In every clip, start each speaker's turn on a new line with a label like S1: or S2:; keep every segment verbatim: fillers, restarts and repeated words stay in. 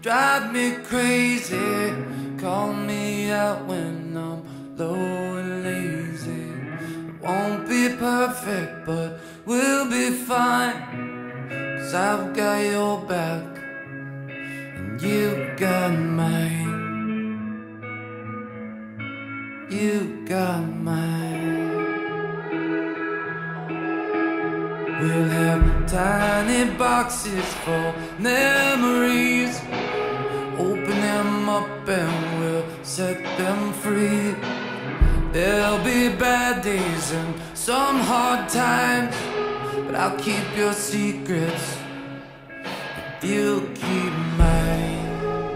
S1: drive me crazy. Call me out when I'm low and lazy. It won't be perfect, but we'll be fine, 'cause I've got your back and you got mine. You got mine. We'll have tiny boxes for memories. Open them up and we'll set them free. There'll be bad days and some hard times, but I'll keep your secrets if you keep mine.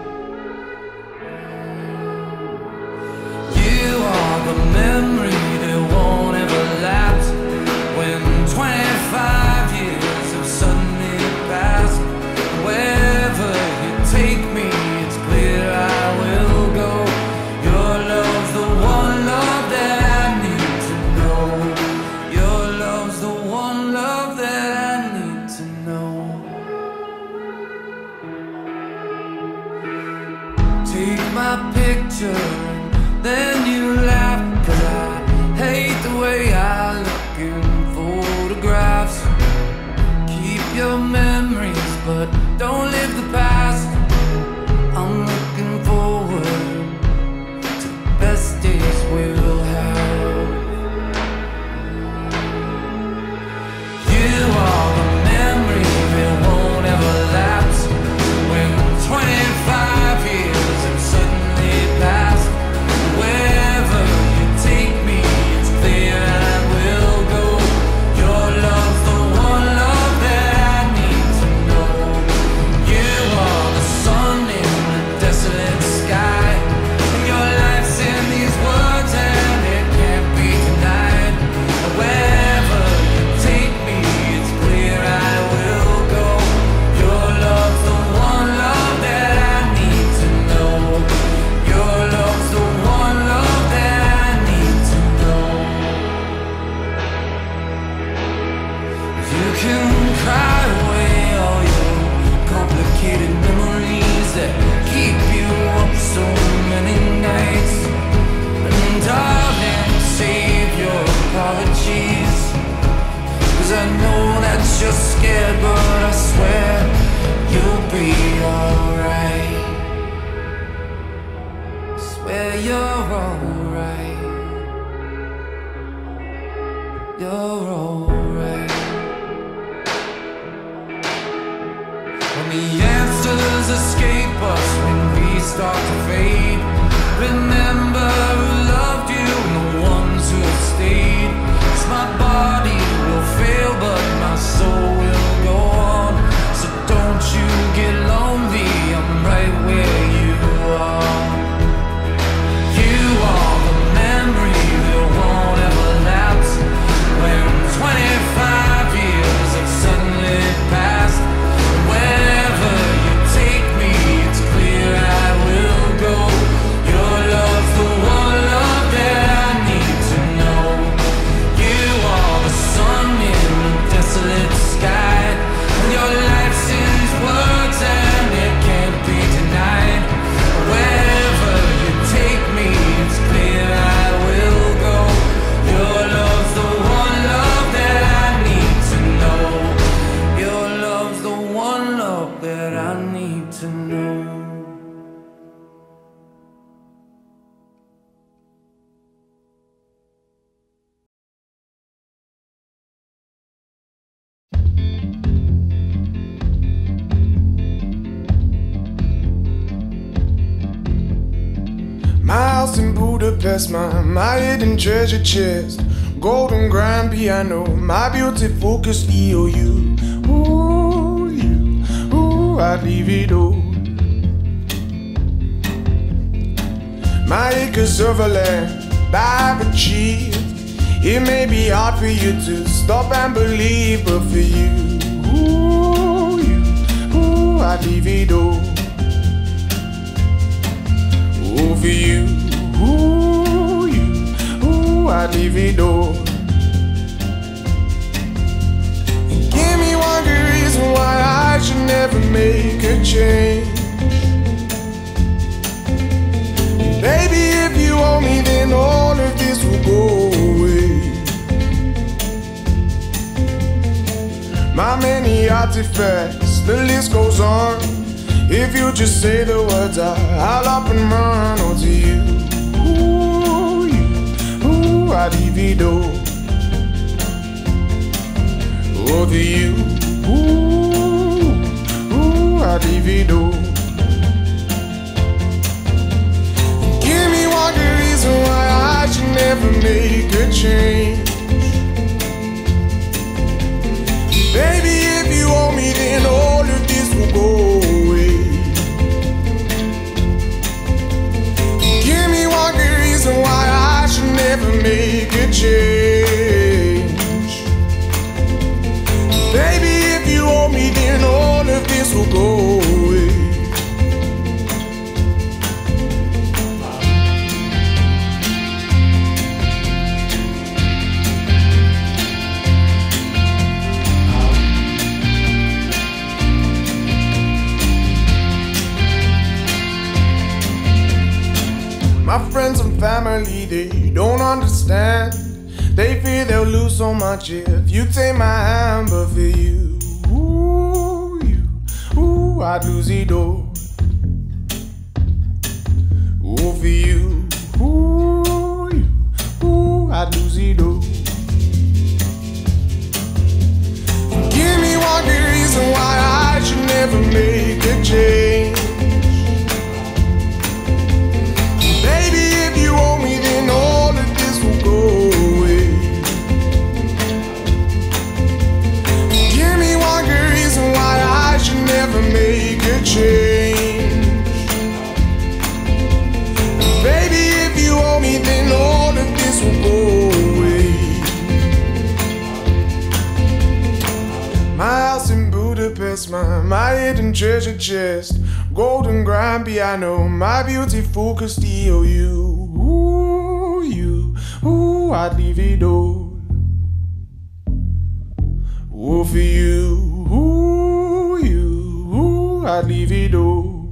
S1: You are the memory that won't ever lapse. When twenty-five years have suddenly passed, wherever you take me, it's clear I will go. Your love's the one love that I need to know. Your love's the one love that I need to know. Take my picture and then you laugh, 'cause I hate the way I look in photographs. Keep your memories, but don't live the past. I'm looking forward to the best days we'll have. You are the memory that won't ever lapse. When twenty-five years have suddenly passed, wherever you take me, it's clear I will go. Your love's the one love that I need to know. You are the sun in the desolate sky. Your life's in these words and it can't be denied. Wherever you take me, it's clear I will go. Your love's the one love that I need to know. Your love's the one love that I need to know. You can cry away all your complicated memories that keep you up so many nights. And darling, save your apologies, 'cause I know that you're scared, but I swear you'll be alright. I swear you're alright. You're alright. When the answers escape us, when we start to fade, remember who loved you and the ones who have stayed. 'Cause my body will fail, but my soul will go on. So don't you get lonely, I'm right where you are. You are the memory that won't ever lapse. When twenty-five years have suddenly passed, wherever you take me, it's clear I will go. Your love's the one love that I need to know. You are the sun in the desolate sky, and your life's in these words and it can't be denied. Wherever you take me, it's clear I will go. Your love's the one love that I need to know. Your love's the one love that I need to know.
S2: My house in Budapest, my, my hidden treasure chest, golden grand piano, my beauty focused E O U. Ooh, you, ooh, I'd leave it all. My acres of land I've achieved. It may be hard for you to stop and believe, but for you, ooh, you, ooh, I'd leave it all. Ooh, for you, ooh, you, ooh, I'd leave it all. Give me one good reason why I should never make a change. my many artifacts, the list goes on. If you just say the words, I, I'll up and run. Oh, to you, ooh, you, ooh, I divido. Oh, to you, ooh, ooh, I divido. Give me one good reason why I should never make a change. Baby, if you owe me, then all of this will go away. Give me one good reason why I should never make a change. Baby, if you owe me, then all of this will go away. My friends and family, they don't understand. They fear they'll lose so much if you take my hand. But for you, ooh, you, ooh, I'd lose it all. Ooh, for you, ooh, you, ooh, I'd lose it all. Give me one good reason why I should never make a change. Baby, if you owe me, then all of this will go away. Give me one good reason why I should never make a change. Baby, if you owe me, then all of this will go away. My house in Budapest, my, my hidden treasure chest, golden grand piano, my beautiful Castillo. You, ooh, you, ooh, I'd leave it all. Ooh, for you, ooh, you, ooh, I'd leave it all.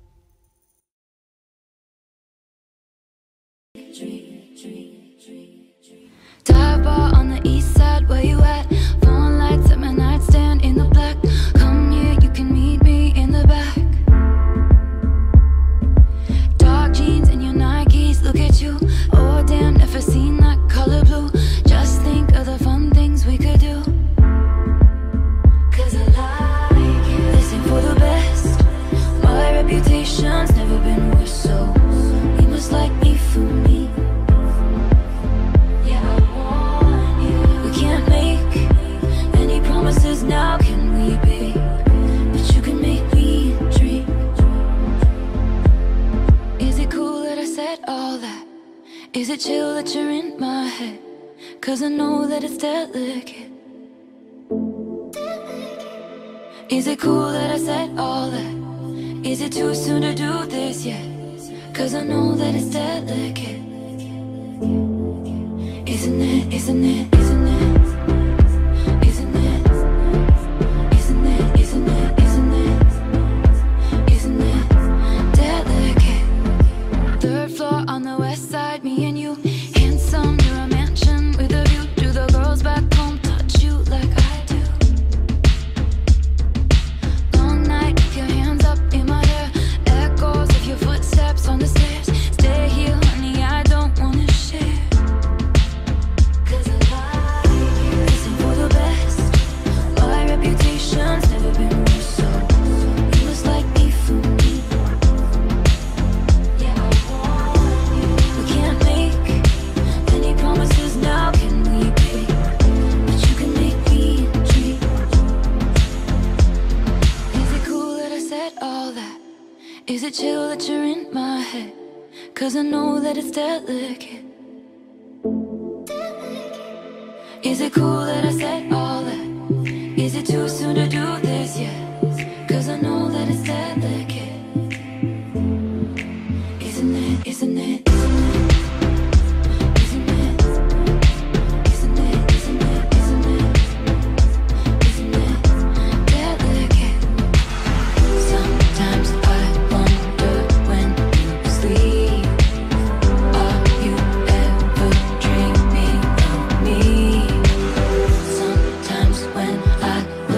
S3: Dive bar on the east side, where you at? Phone lights at my nightstand in the black. Come here, you can meet me in the back. Dark jeans and your Nikes, look at you. Oh damn, never seen that color blue. Just think of the fun things we could do. Cause I like it. This ain't for the best. My reputation's never been worse, so you must like me for me. Yeah, I want you. We can't make any promises now, can we, babe? But you can make me dream. Is it cool that I said all that? Is it chill that you're in my head? Cause I know that it's delicate. Is it cool that I said all that? Is it too soon to do this yet? Cause I know that it's delicate. Isn't it, isn't it, isn't it? Isn't it? Isn't it, isn't it, isn't it? Isn't it delicate? Third floor on the west side, me and you. Handsome, you're a mansion with a view. Do the girls back home touch you like I do? Long night, keep your hands up in my hair. Echoes of your footsteps on the stairs. Stay here, honey, I don't wanna share. Cause I like it. This ain't for the best. My reputation's never been worse, so you must like me for me. Yeah, I want you. We can't make any promises now, can we, babe? But you can make me dream. Is it cool that I said all that? Is it chill that you're in my head? Cause I know that it's delicate. Is it cool that I said all that? Is it too soon to do this yet? Cause I know that it's delicate. Isn't it, isn't it, isn't it? Isn't it? Isn't it, isn't it, isn't it? Isn't it delicate? Sometimes I wonder when you sleep, are you ever dreaming of me? Sometimes when I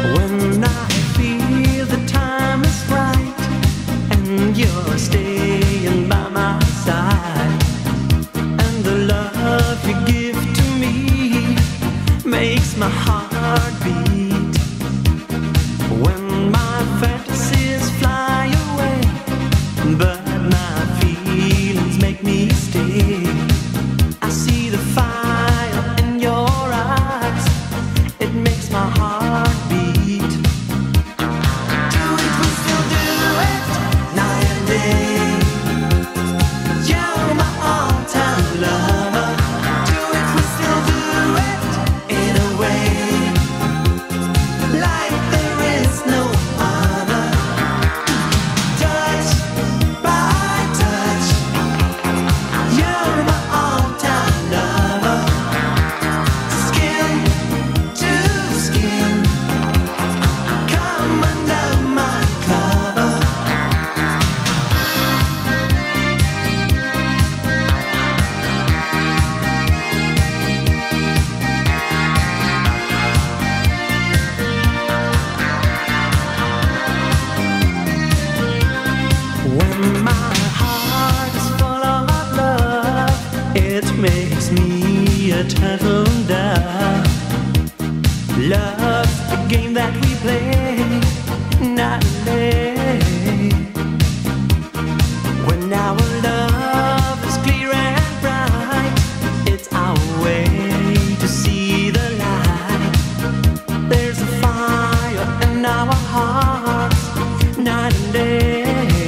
S4: When I feel the time is right and you're staying by my side, and the love you give to me makes my heart beat. When my fantasies fly away, but my feelings make me stay, I see the fire in your eyes, it makes my heart beat. Do it, we still do it, night and day. You're my all-time lover. Do it, we still do it, in a way, like there is no other. Touch by touch, you're my all-time lover. Skin to skin, come under my cover. When my heart is full of love, it makes me a turtle dove. Love's the game that we play night and day. When our love is clear and bright, it's our way to see the light. There's a fire in our hearts night and day.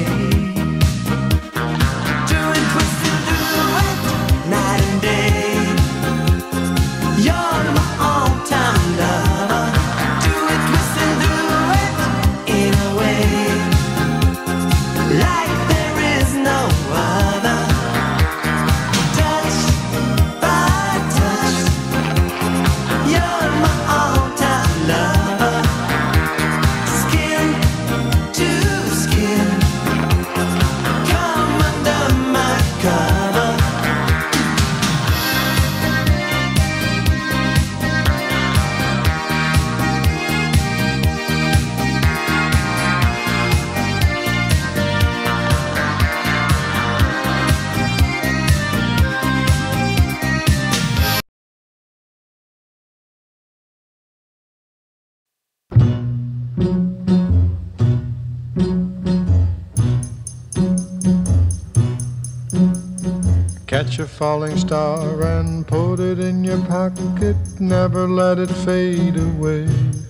S4: Do it, we still do it, night and day. You're my all-time lover. Do it, we still do it, in a way, like there is no other. Touch by touch, you're my all-time lover. Skin to skin, come under my cover.
S5: Catch a falling star and put it in your pocket, never let it fade away.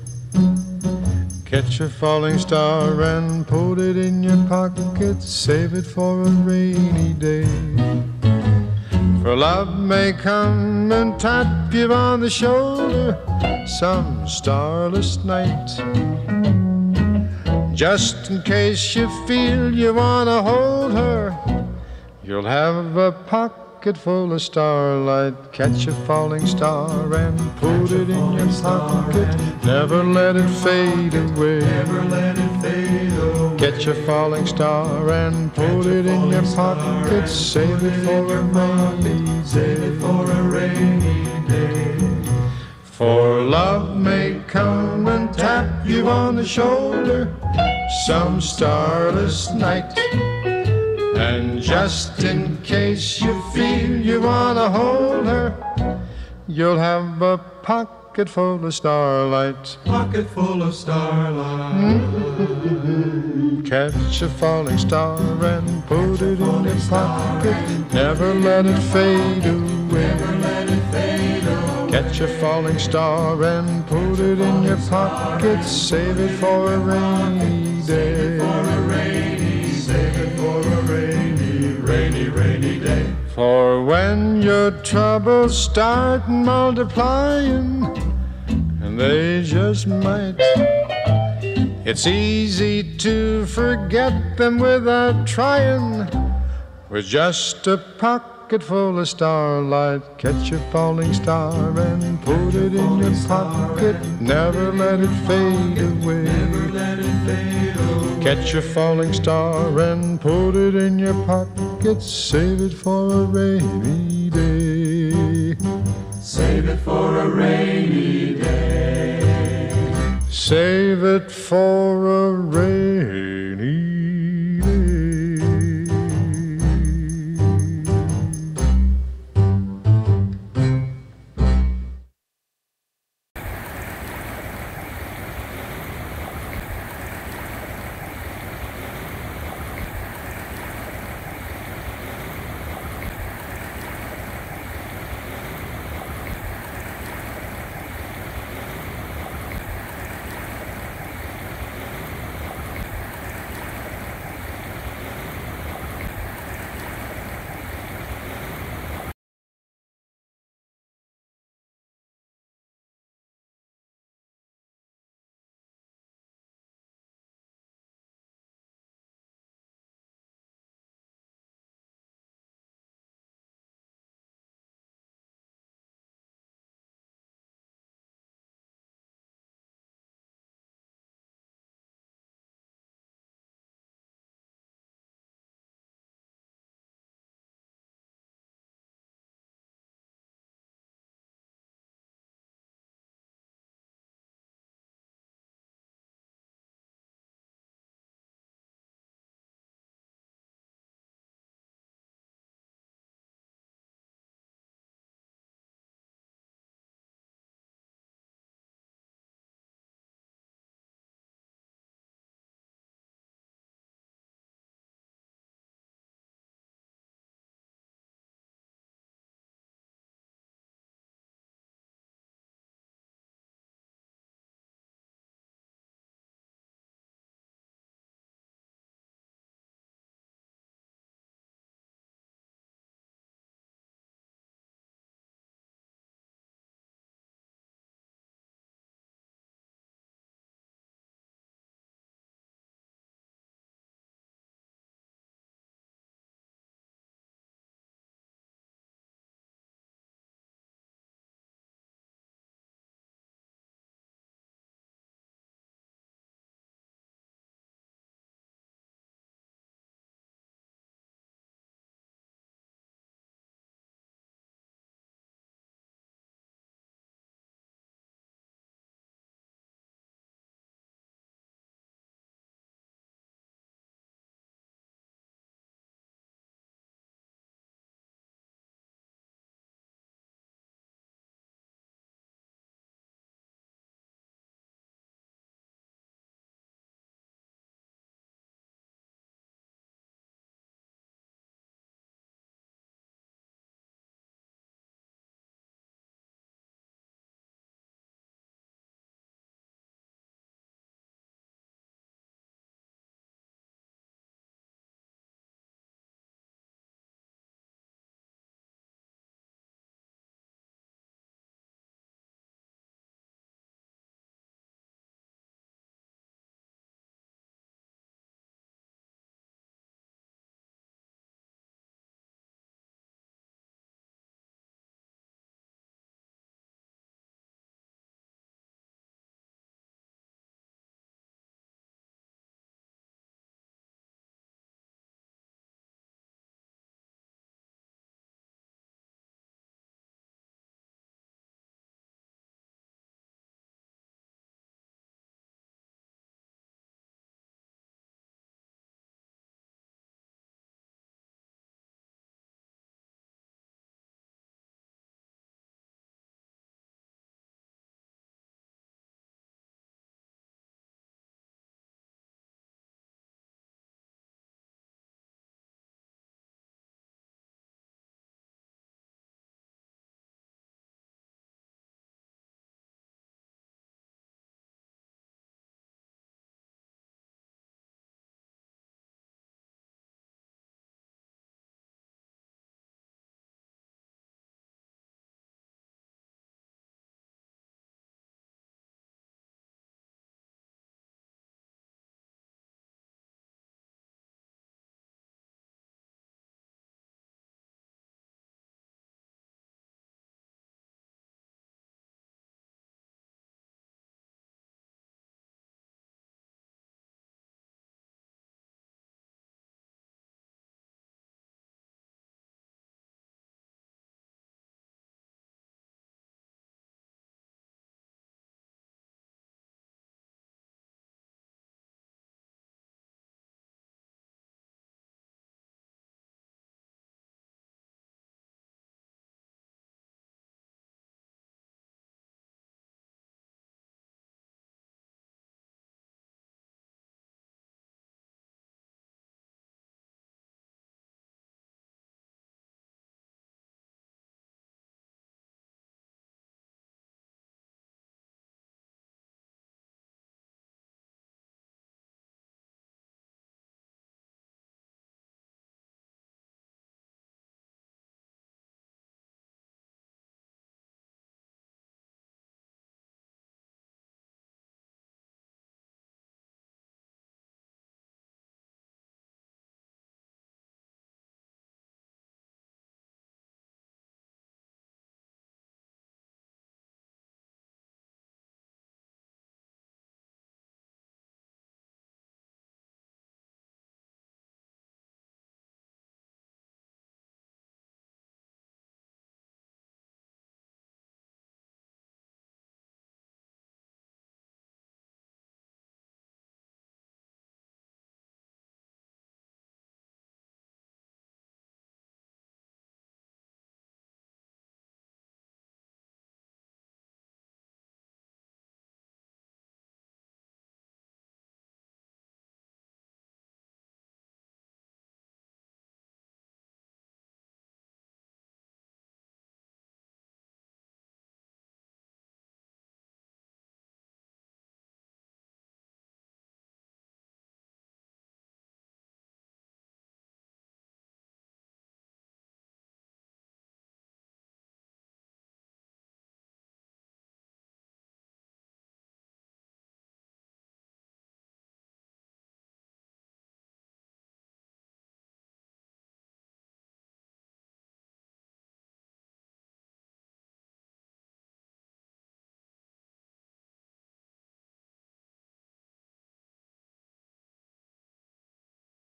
S5: Catch a falling star and put it in your pocket, save it for a rainy day. For love may come and tap you on the shoulder some starless night, just in case you feel you wanna hold her. You'll have a pocket full of starlight. Catch a falling star and put it in your pocket, never let it fade away. Never let it fade away. Catch a falling star and put it in your pocket, save it for a rainy day. Save it for a rainy day. For love may come and tap you on the shoulder some starless night, and just in case you feel you wanna hold her, you'll have a pocket full of starlight. Pocket full of starlight. Mm-hmm. Catch a falling star and put it in your pocket, never let it fade away. Never let it fade away. Catch a falling star and put it in your pocket, save it for a rainy day. For a rainy, save it for a rainy, rainy, rainy day. For when your troubles start multiplying, and they just might, it's easy to forget them without trying. With just a pocket full of starlight, catch a falling star and put it in your pocket, never let it fade away. Never let it fade away. Catch a falling star and put it in your pocket, save it for a rainy day. Save it for a rainy day. Save it for a rainy